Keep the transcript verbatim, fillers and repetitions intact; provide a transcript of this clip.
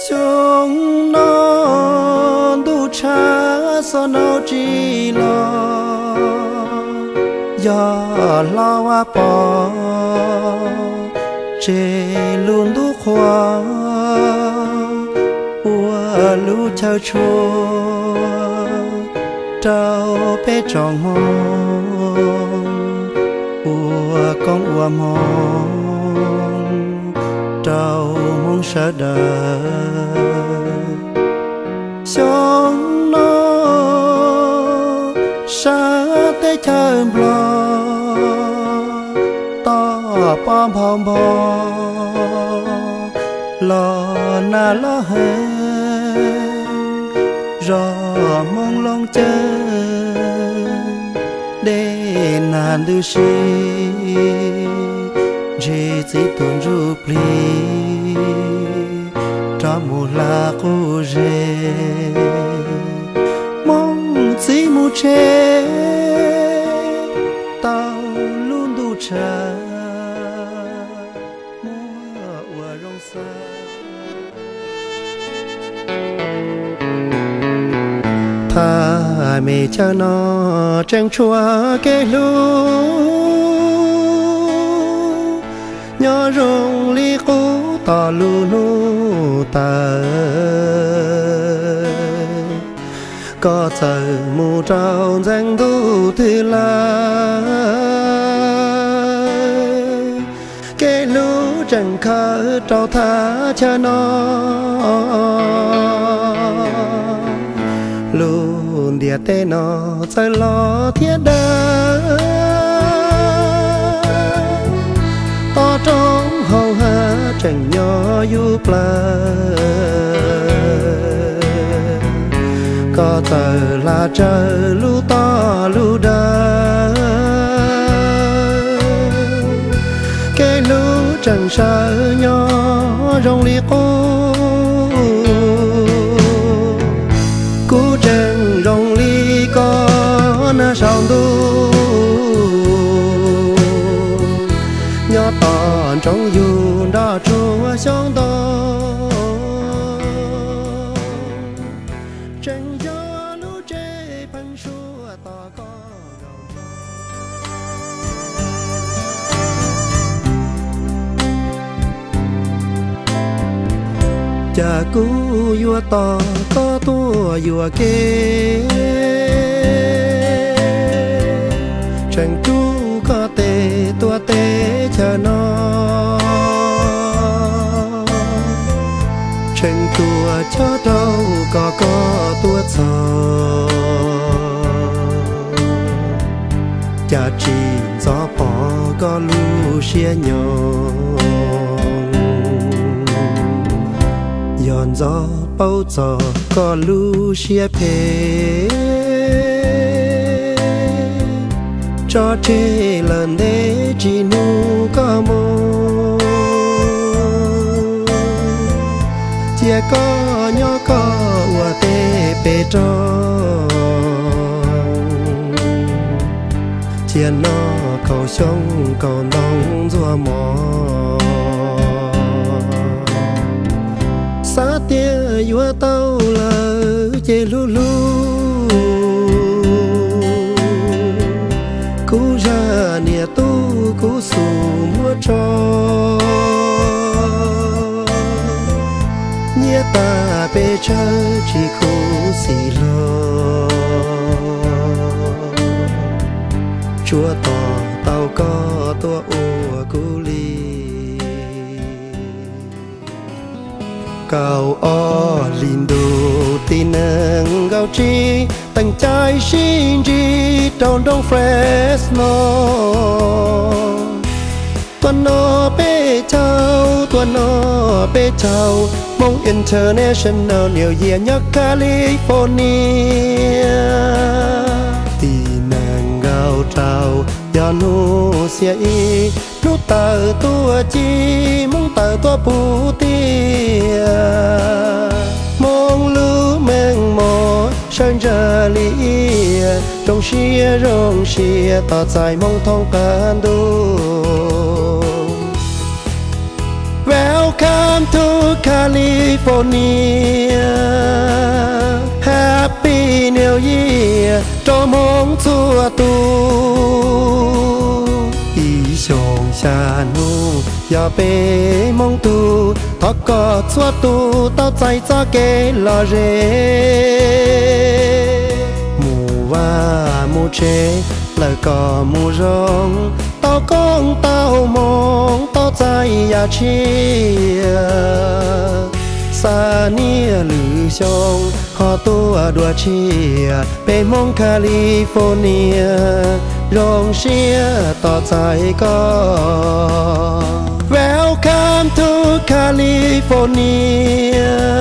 xuống non du cha so nâu chi lo do lo wa po chê luôn du khoa ua lu chao chua trao bé tròn mong ua con ua mong trao mong sợ đời sống nó xa tới chơi blo to pom pom pom lo na lo hê rò mong long chơi để nàn du si dễ chỉ tuôn ru pli cho mù la cô dễ mong chỉ mù chê tao luôn đủ chờ mùa ua rong sa tha mẹ cha nó tranh chua cái lu nhớ rong li cô ta lu lu ta có chờ mù trao danh thu thì là cái lu chẳng khờ trao tha cha nó luôn địa tê nó sai lo thiết đời to trong hầu hạ chẳng nhỏ du plơ có tờ là trời lu to lu đơ cái lu chẳng sợ nhỏ rong li cô cú chẳng rong li có na sao tu nhỏ tòn trong dù đó chua sống to chẳng cho lũ trẻ phăng xua to có cha cú vua to to tua vua kê chẳng chú có tê tua tê chờ nó chẳng tua cho đâu có có tua chờ cha chỉ gió bỏ có lu xia nhỏ giòn gió bao giờ có lu xia phê cho chê lần để chỉ nu có mô chia có nhỏ có ua tê bê tròn chia nó cầu sông cầu nông rùa mò xa tia vua tao lờ chê lu lu cú ra nia tu cú sù mua cho nhia ta bê chơ chỉ cú xì lo chúa tỏ tao có tua ua cú li cao o linh đồ tin nâng gạo chi tầng trái xin chi trong đông Fresno tuần nó bê chào tuần nó bê chào mong international nhiều year nhắc California tin nâng gạo trào do nu xia y nu tờ tua chi mong tờ tua bù tia mong lưu men mò sơn giờ lý trong xia rong xia tỏ dài mong thông can đu véo Welcome to California Happy New Year cho mong chua tu ý sông xa nu ya bê mong tu thọ có chua tu tao chạy cho kế lò rê mù và mù chế lời có mù rong tao con tao mong tao chạy ya chia xa nia lử sông họ tua đùa chia bê mong California rong xia tao chạy có Welcome to California